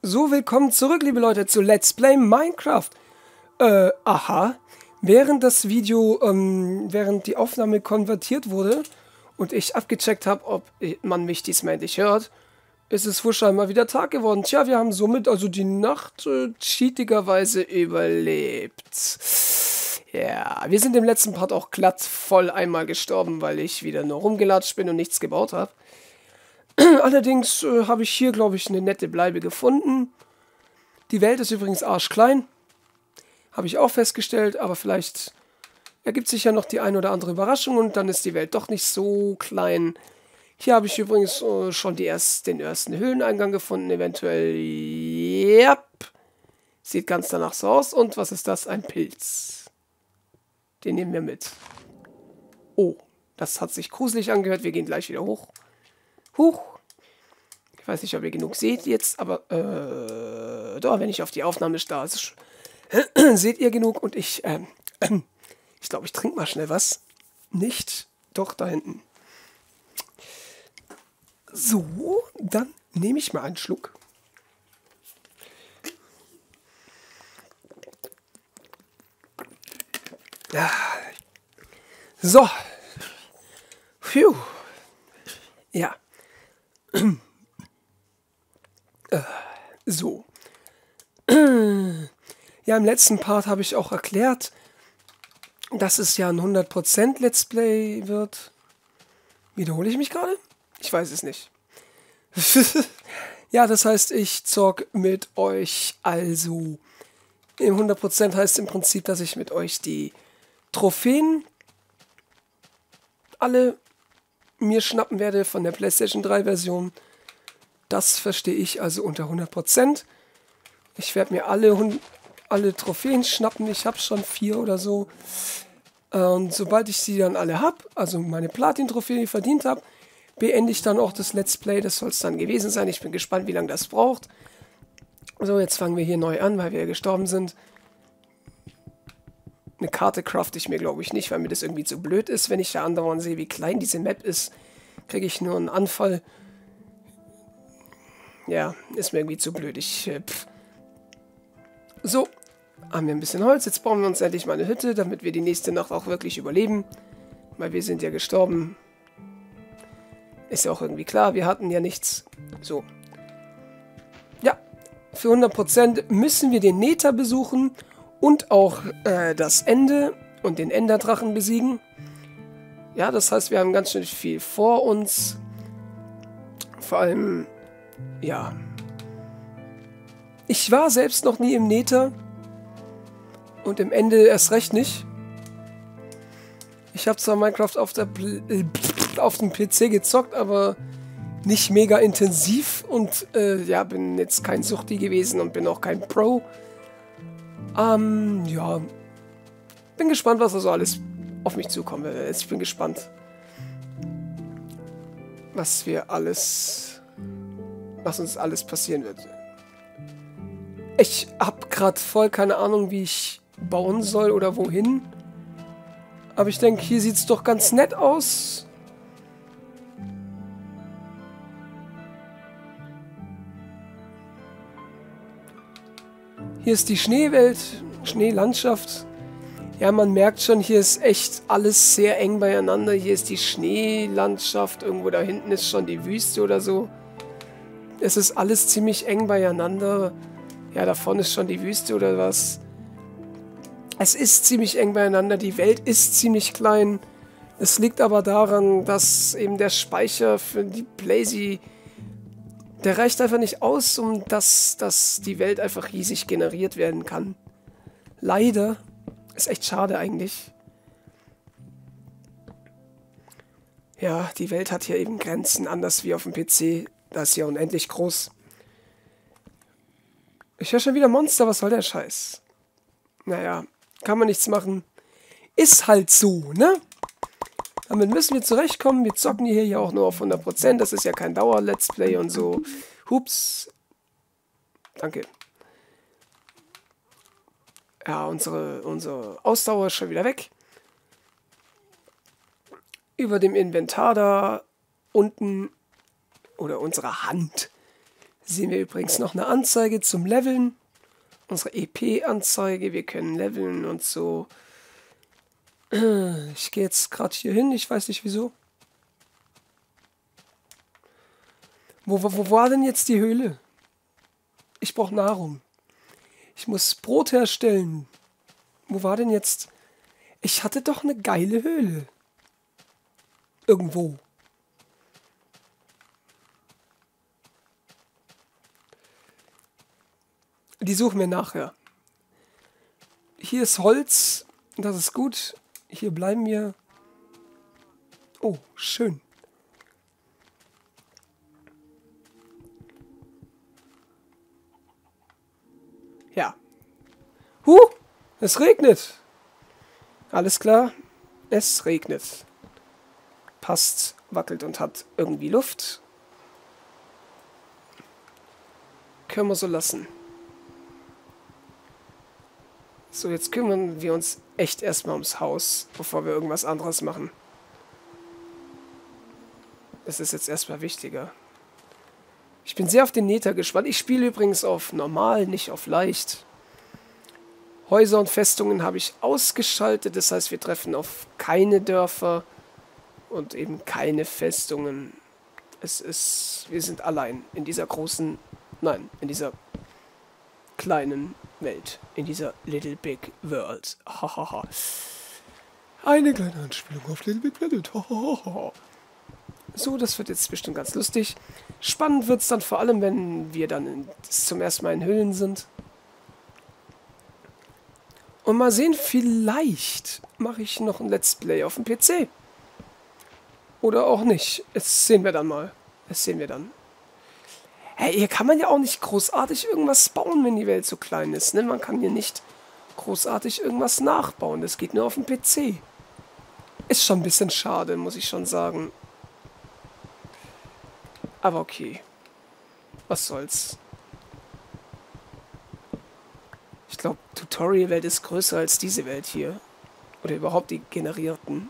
So, willkommen zurück, liebe Leute, zu Let's Play Minecraft. Aha. Während das Video, während die Aufnahme konvertiert wurde und ich abgecheckt habe, ob man mich diesmal endlich hört, ist es wohl scheinbar wieder Tag geworden. Tja, wir haben somit also die Nacht cheatigerweise überlebt. Ja, wir sind im letzten Part auch glatt voll einmal gestorben, weil ich wieder nur rumgelatscht bin und nichts gebaut habe. Allerdings habe ich hier, glaube ich, eine nette Bleibe gefunden. Die Welt ist übrigens arschklein. Habe ich auch festgestellt, aber vielleicht ergibt sich ja noch die ein oder andere Überraschung und dann ist die Welt doch nicht so klein. Hier habe ich übrigens schon den ersten Höhleneingang gefunden, eventuell. Yep. Sieht ganz danach so aus. Und was ist das? Ein Pilz. Den nehmen wir mit. Oh, das hat sich gruselig angehört. Wir gehen gleich wieder hoch. Huch. Ich weiß nicht, ob ihr genug seht jetzt, aber doch, wenn ich auf die Aufnahme starre, seht ihr genug und ich glaube, ich trinke mal schnell was. Nicht? Doch, da hinten. So, dann nehme ich mal einen Schluck. Ja. So. Phew. Ja. So. Ja, im letzten Part habe ich auch erklärt, dass es ja ein 100% Let's Play wird. Wiederhole ich mich gerade? Ich weiß es nicht. Ja, das heißt, ich zock mit euch, also im 100% heißt im Prinzip, dass ich mit euch die Trophäen alle mir schnappen werde von der PlayStation 3 Version. Das verstehe ich also unter 100%. Ich werde mir alle Trophäen schnappen. Ich habe schon 4 oder so. Und sobald ich sie dann alle habe, also meine Platin-Trophäe verdient habe, beende ich dann auch das Let's Play. Das soll es dann gewesen sein. Ich bin gespannt, wie lange das braucht. So, jetzt fangen wir hier neu an, weil wir ja gestorben sind. Eine Karte crafte ich mir, glaube ich, nicht, weil mir das irgendwie zu blöd ist. Wenn ich da andauernd sehe, wie klein diese Map ist, kriege ich nur einen Anfall. Ja, ist mir irgendwie zu blöd. So, haben wir ein bisschen Holz. Jetzt bauen wir uns endlich mal eine Hütte, damit wir die nächste Nacht auch wirklich überleben. Weil wir sind ja gestorben. Ist ja auch irgendwie klar, wir hatten ja nichts. So. Ja, für 100% müssen wir den Nether besuchen und auch das Ende und den Enderdrachen besiegen. Ja, das heißt, wir haben ganz schön viel vor uns. Vor allem, ja. Ich war selbst noch nie im Nether. Und im Ende erst recht nicht. Ich habe zwar Minecraft auf dem PC gezockt, aber nicht mega intensiv. Und ja, bin jetzt kein Suchti gewesen und bin auch kein Pro. Ja. Bin gespannt, was also alles auf mich zukommt. Ich bin gespannt, was uns alles passieren wird. Ich habe gerade voll keine Ahnung, wie ich bauen soll oder wohin. Aber ich denke, hier sieht es doch ganz nett aus. Hier ist die Schneewelt, Schneelandschaft. Ja, man merkt schon, hier ist echt alles sehr eng beieinander. Hier ist die Schneelandschaft, irgendwo da hinten ist schon die Wüste oder so. Es ist alles ziemlich eng beieinander. Ja, da vorne ist schon die Wüste oder was. Es ist ziemlich eng beieinander. Die Welt ist ziemlich klein. Es liegt aber daran, dass eben der Speicher für die Blazy, der reicht einfach nicht aus, um dass die Welt einfach riesig generiert werden kann. Leider. Ist echt schade eigentlich. Ja, die Welt hat hier eben Grenzen, anders wie auf dem PC. Da ist ja unendlich groß. Ich höre schon wieder Monster, was soll der Scheiß? Naja, kann man nichts machen. Ist halt so, ne? Damit müssen wir zurechtkommen. Wir zocken hier ja auch nur auf 100%. Das ist ja kein Dauer-Let's Play und so. Hups. Danke. Ja, unsere Ausdauer ist schon wieder weg. Über dem Inventar da unten, oder unsere Hand, Sehen wir übrigens noch eine Anzeige zum Leveln. Unsere EP-Anzeige. Wir können leveln und so. Ich gehe jetzt gerade hier hin. Ich weiß nicht wieso. Wo war denn jetzt die Höhle? Ich brauche Nahrung. Ich muss Brot herstellen. Wo war denn jetzt... Ich hatte doch eine geile Höhle. Irgendwo. Die suchen wir nachher. Hier ist Holz. Das ist gut. Hier bleiben wir. Oh, schön. Ja. Es regnet. Alles klar. Es regnet. Passt, wackelt und hat irgendwie Luft. Können wir so lassen. So, jetzt kümmern wir uns echt erstmal ums Haus, bevor wir irgendwas anderes machen. Das ist jetzt erstmal wichtiger. Ich bin sehr auf den Nether gespannt. Ich spiele übrigens auf normal, nicht auf leicht. Häuser und Festungen habe ich ausgeschaltet. Das heißt, wir treffen auf keine Dörfer und eben keine Festungen. Wir sind allein in dieser großen, nein, in dieser kleinen Welt. In dieser Little Big World. Hahaha. Eine kleine Anspielung auf Little Big Planet. So, das wird jetzt bestimmt ganz lustig. Spannend wird es dann vor allem, wenn wir dann zum ersten Mal in Höhlen sind. Und mal sehen, vielleicht mache ich noch ein Let's Play auf dem PC. Oder auch nicht. Das sehen wir dann mal. Das sehen wir dann. Hey, hier kann man ja auch nicht großartig irgendwas bauen, wenn die Welt so klein ist. Ne? Man kann hier nicht großartig irgendwas nachbauen. Das geht nur auf dem PC. Ist schon ein bisschen schade, muss ich schon sagen. Aber okay. Was soll's. Ich glaube, Tutorial-Welt ist größer als diese Welt hier. Oder überhaupt die generierten.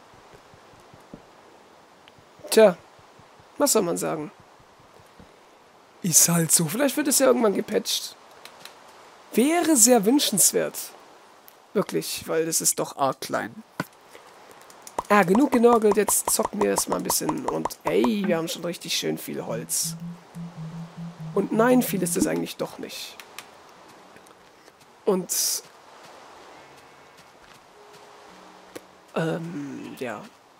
Tja, was soll man sagen? Ist halt so. Vielleicht wird es ja irgendwann gepatcht. Wäre sehr wünschenswert. Wirklich, weil das ist doch arg klein. Ja, genug genorgelt. Jetzt zocken wir erstmal ein bisschen. Und ey, wir haben schon richtig schön viel Holz. Und nein, viel ist es eigentlich doch nicht. Und ja.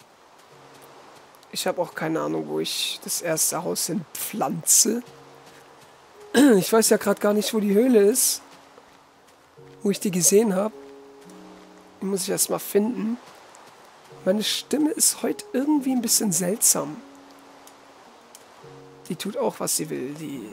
Ich habe auch keine Ahnung, wo ich das erste Haus hin pflanze. Ich weiß ja gerade gar nicht, wo die Höhle ist. Wo ich die gesehen habe. Die muss ich erstmal finden. Meine Stimme ist heute irgendwie ein bisschen seltsam. Die tut auch, was sie will. Die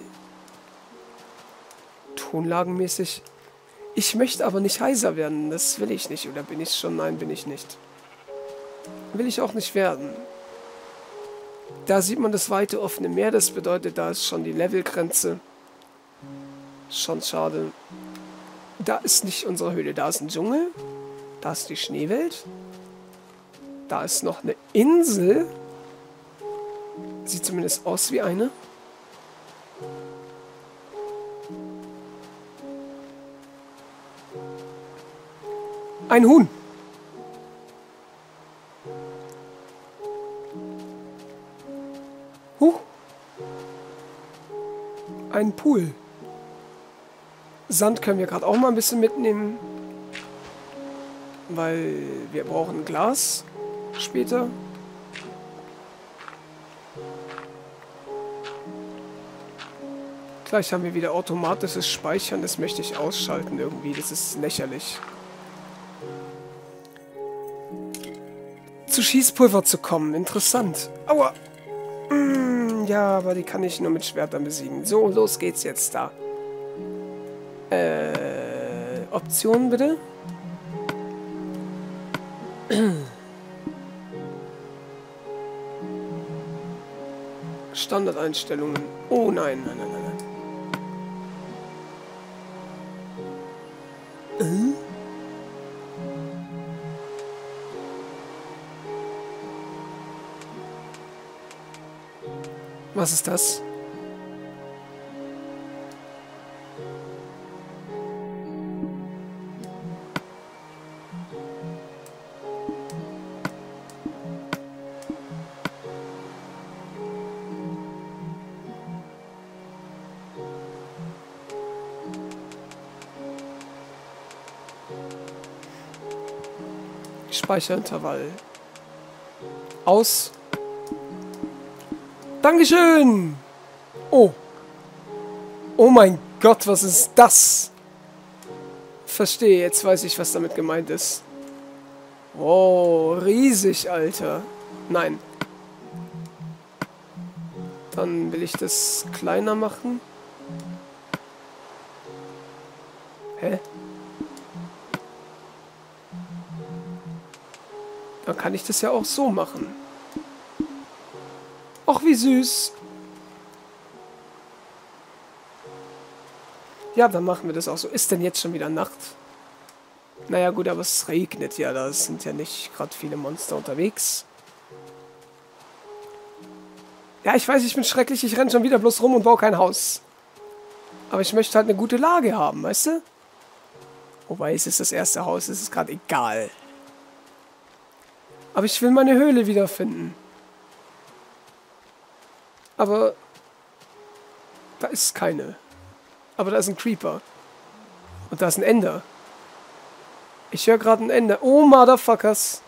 tonlagenmäßig. Ich möchte aber nicht heiser werden. Das will ich nicht. Oder bin ich schon? Nein, bin ich nicht. Will ich auch nicht werden. Da sieht man das weite offene Meer. Das bedeutet, da ist schon die Levelgrenze. Schon schade. Da ist nicht unsere Höhle. Da ist ein Dschungel. Da ist die Schneewelt. Da ist noch eine Insel. Sieht zumindest aus wie eine. Ein Huhn. Ein Pool. Sand können wir gerade auch mal ein bisschen mitnehmen. Weil wir brauchen Glas später. Gleich haben wir wieder automatisches Speichern. Das möchte ich ausschalten irgendwie. Das ist lächerlich. Zu Schießpulver zu kommen. Interessant. Aua. Ja, aber die kann ich nur mit Schwertern besiegen. So, los geht's jetzt da. Optionen bitte. Standardeinstellungen. Oh nein, nein, nein, nein, nein. Was ist das? Speicherintervall. Aus. Dankeschön! Oh. Oh mein Gott, was ist das? Verstehe, jetzt weiß ich, was damit gemeint ist. Oh, riesig, Alter. Nein. Dann will ich das kleiner machen. Hä? Dann kann ich das ja auch so machen. Och, wie süß. Ja, dann machen wir das auch so. Ist denn jetzt schon wieder Nacht? Naja gut, aber es regnet ja. Da sind ja nicht gerade viele Monster unterwegs. Ja, ich weiß, ich bin schrecklich. Ich renne schon wieder bloß rum und baue kein Haus. Aber ich möchte halt eine gute Lage haben, weißt du? Wobei, es ist das erste Haus. Es ist gerade egal. Aber ich will meine Höhle wiederfinden. Aber da ist keine. Aber da ist ein Creeper. Und da ist ein Ender. Ich höre gerade ein Ender. Oh, Motherfuckers.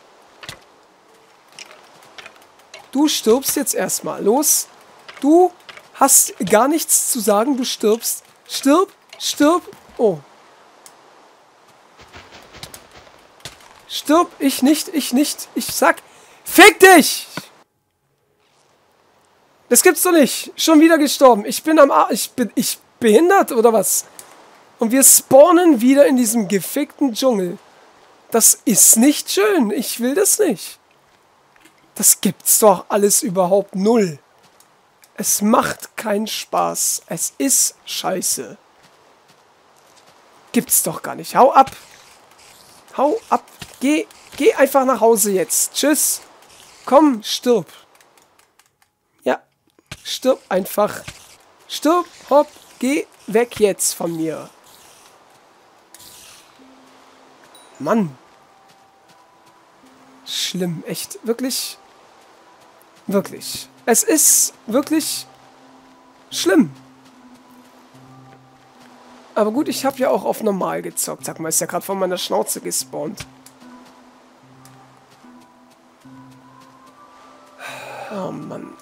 Du stirbst jetzt erstmal. Los. Du hast gar nichts zu sagen. Du stirbst. Stirb. Stirb. Oh. Stirb. Ich nicht. Ich nicht. Ich sag. Fick dich! Das gibt's doch nicht. Schon wieder gestorben. Ich bin am Arsch. Ich behindert oder was? Und wir spawnen wieder in diesem gefickten Dschungel. Das ist nicht schön. Ich will das nicht. Das gibt's doch alles überhaupt null. Es macht keinen Spaß. Es ist scheiße. Gibt's doch gar nicht. Hau ab. Hau ab. Geh einfach nach Hause jetzt. Tschüss. Komm, stirb. Ja. Stirb einfach. Stirb, hopp. Geh weg jetzt von mir. Mann. Schlimm, echt. Wirklich. Wirklich. Es ist wirklich schlimm. Aber gut, ich habe ja auch auf normal gezockt. Sag mal, ist ja gerade von meiner Schnauze gespawnt. Oh Mann.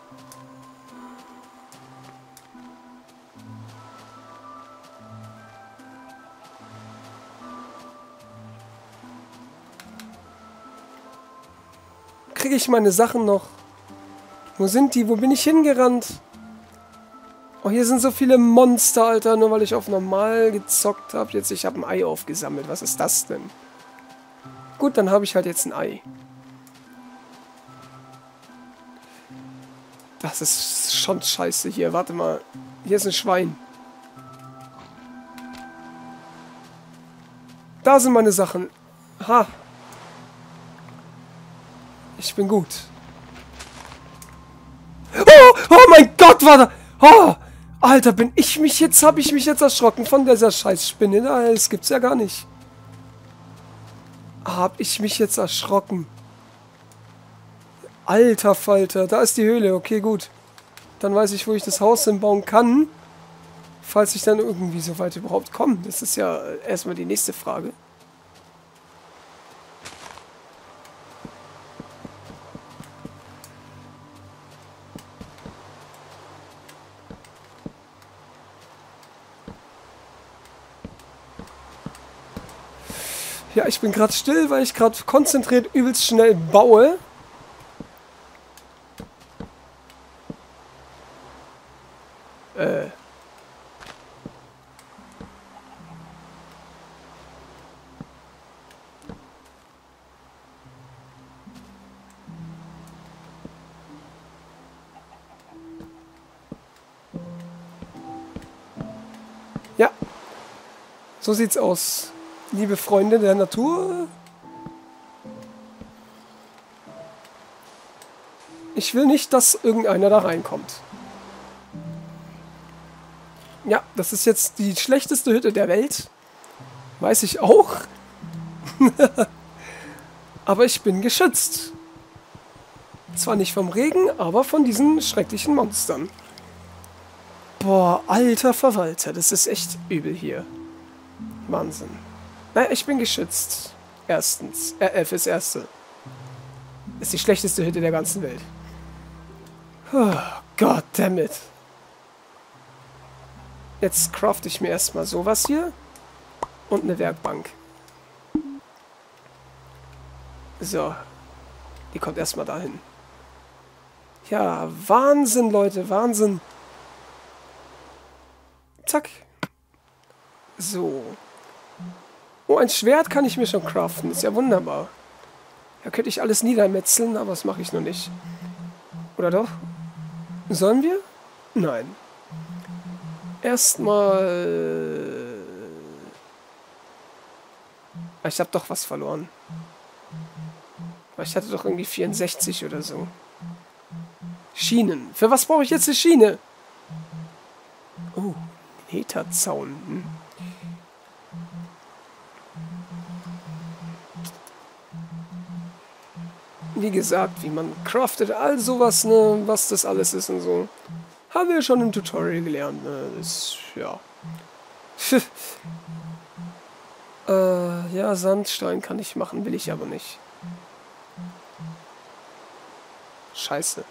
Kriege ich meine Sachen noch? Wo sind die? Wo bin ich hingerannt? Oh, hier sind so viele Monster, Alter. Nur weil ich auf normal gezockt habe. Jetzt, ich habe ein Ei aufgesammelt. Was ist das denn? Gut, dann habe ich halt jetzt ein Ei. Das ist schon scheiße hier. Warte mal. Hier ist ein Schwein. Da sind meine Sachen. Ha. Ich bin gut. Oh mein Gott, war da... Oh, Alter, habe ich mich jetzt erschrocken von dieser Scheißspinne. Das gibt's ja gar nicht. Hab ich mich jetzt erschrocken. Alter Falter, da ist die Höhle. Okay, gut. Dann weiß ich, wo ich das Haus hinbauen kann. Falls ich dann irgendwie so weit überhaupt komme. Das ist ja erstmal die nächste Frage. Ja, ich bin gerade still, weil ich gerade konzentriert übelst schnell baue. Ja, so sieht's aus. Liebe Freunde der Natur. Ich will nicht, dass irgendeiner da reinkommt. Ja, das ist jetzt die schlechteste Hütte der Welt. Weiß ich auch. Aber ich bin geschützt. Zwar nicht vom Regen, aber von diesen schrecklichen Monstern. Boah, alter Verwalter, das ist echt übel hier. Wahnsinn. Naja, ich bin geschützt. Erstens. Fürs Erste. Ist die schlechteste Hütte der ganzen Welt. Oh, goddammit. Jetzt crafte ich mir erstmal sowas hier. Und eine Werkbank. So. Die kommt erstmal dahin. Ja, Wahnsinn, Leute, Wahnsinn. Zack. So. Oh, ein Schwert kann ich mir schon craften. Ist ja wunderbar. Da könnte ich alles niedermetzeln, aber das mache ich noch nicht. Oder doch? Sollen wir? Nein. Erstmal... Ich habe doch was verloren. Ich hatte doch irgendwie 64 oder so. Schienen. Für was brauche ich jetzt eine Schiene? Oh, Netherzaun. Hm. Wie gesagt, wie man craftet, all sowas, ne, was das alles ist und so. Haben wir schon im Tutorial gelernt, ne, das, ja. Ja, Sandstein kann ich machen, will ich aber nicht. Scheiße.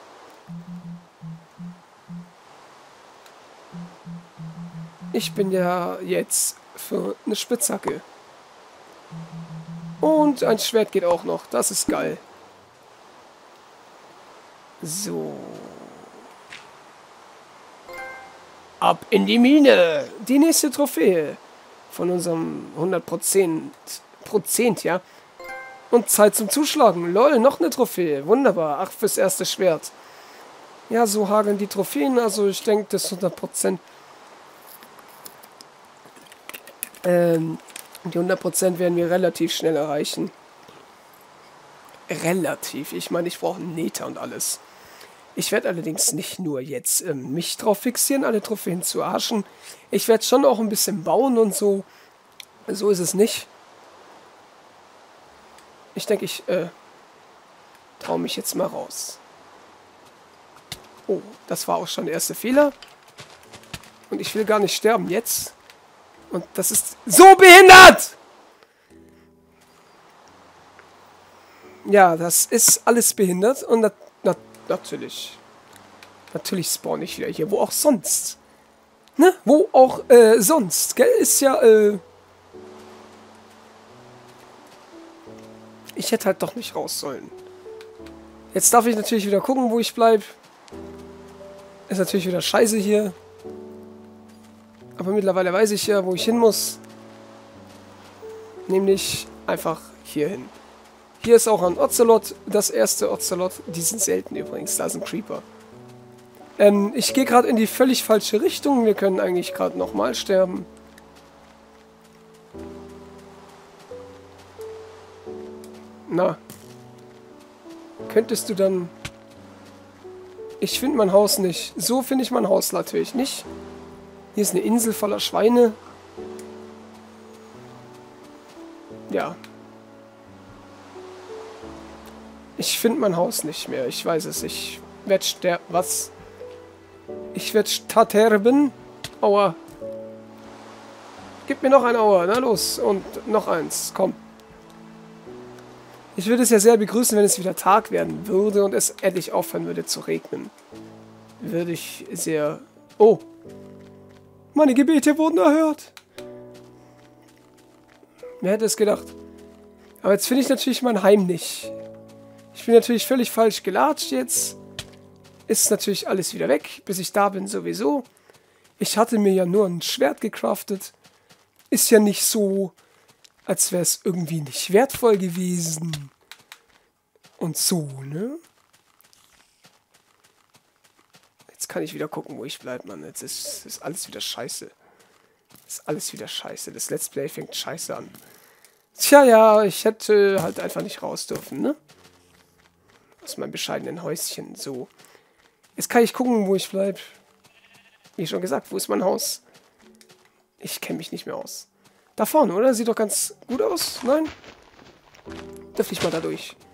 Ich bin ja jetzt für eine Spitzhacke. Und ein Schwert geht auch noch, das ist geil. So. Ab in die Mine. Die nächste Trophäe. Von unserem 100%, ja. Und Zeit zum Zuschlagen. Lol, noch eine Trophäe. Wunderbar. Ach, fürs erste Schwert. Ja, so hageln die Trophäen. Also ich denke, das 100%. Die 100% werden wir relativ schnell erreichen. Relativ. Ich meine, ich brauche einen Nether und alles. Ich werde allerdings nicht nur jetzt mich drauf fixieren, alle Trophäen zu arschen. Ich werde schon auch ein bisschen bauen und so. So ist es nicht. Ich denke, ich traue mich jetzt mal raus. Oh, das war auch schon der erste Fehler. Und ich will gar nicht sterben jetzt. Und das ist so behindert! Ja, das ist alles behindert. Und natürlich. Natürlich spawn ich wieder hier. Wo auch sonst. Ne? Wo auch sonst. Gell? Ist ja, ich hätte halt doch nicht raus sollen. Jetzt darf ich natürlich wieder gucken, wo ich bleibe. Ist natürlich wieder scheiße hier. Aber mittlerweile weiß ich ja, wo ich hin muss. Nämlich einfach hier hin. Hier ist auch ein Ocelot, das erste Ocelot. Die sind selten übrigens, da ist ein Creeper. Ich gehe gerade in die völlig falsche Richtung. Wir können eigentlich gerade nochmal sterben. Na. Könntest du dann... Ich finde mein Haus nicht. So finde ich mein Haus natürlich nicht. Hier ist eine Insel voller Schweine. Ja. Ich finde mein Haus nicht mehr. Ich weiß es. Ich werde sterben. Was? Ich werde sterben. Aua. Gib mir noch ein Aua. Na los. Und noch eins. Komm. Ich würde es ja sehr begrüßen, wenn es wieder Tag werden würde und es endlich aufhören würde zu regnen. Würde ich sehr... Oh. Meine Gebete wurden erhört. Wer hätte es gedacht? Aber jetzt finde ich natürlich mein Heim nicht. Ich bin natürlich völlig falsch gelatscht jetzt. Ist natürlich alles wieder weg, bis ich da bin sowieso. Ich hatte mir ja nur ein Schwert gecraftet. Ist ja nicht so, als wäre es irgendwie nicht wertvoll gewesen. Und so, ne? Jetzt kann ich wieder gucken, wo ich bleibe, Mann. Jetzt ist alles wieder scheiße. Ist alles wieder scheiße. Das Let's Play fängt scheiße an. Tja, ja, ich hätte halt einfach nicht raus dürfen, ne? Aus meinem bescheidenen Häuschen, so. Jetzt kann ich gucken, wo ich bleibe. Wie schon gesagt, wo ist mein Haus? Ich kenne mich nicht mehr aus. Da vorne, oder? Sieht doch ganz gut aus. Nein? Dürfte ich mal da durch.